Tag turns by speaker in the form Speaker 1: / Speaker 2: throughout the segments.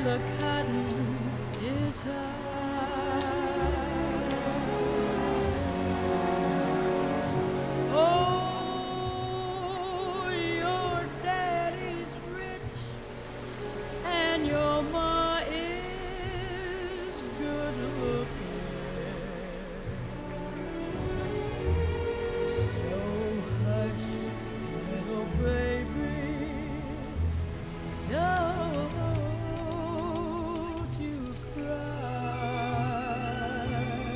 Speaker 1: the cotton is high. Oh, your daddy's rich and your ma is good looking. So hush, little baby, don't you cry.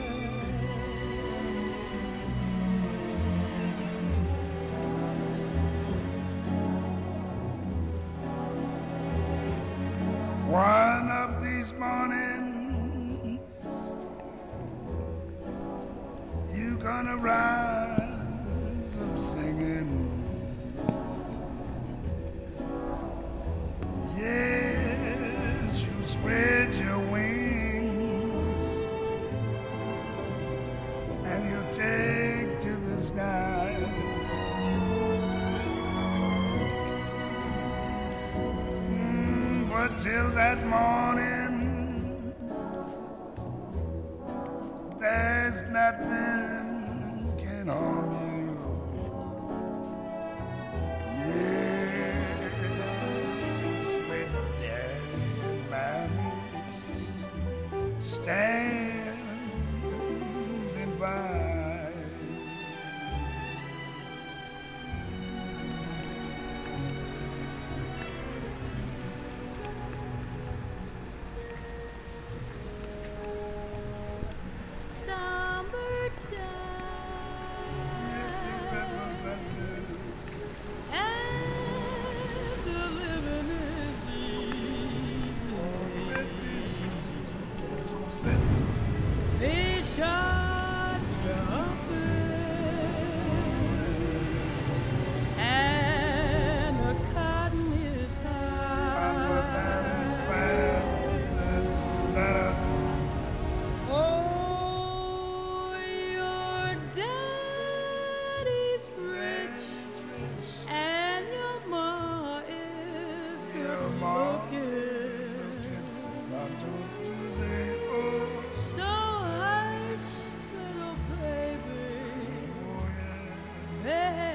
Speaker 2: One of these mornings, you gonna rise up singing. Yes, you spread your wings and you take to the sky. But till that morning, there's nothing can harm you. Yes, with Daddy and Mommy standing by.
Speaker 1: Fish are jumping and the cotton is high. Oh, your daddy's rich and your ma is good looking. So hush, little baby,